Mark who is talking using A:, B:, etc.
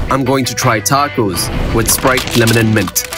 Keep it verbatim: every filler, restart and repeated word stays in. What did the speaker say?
A: I'm going to try tacos with Sprite Lemon and Mint.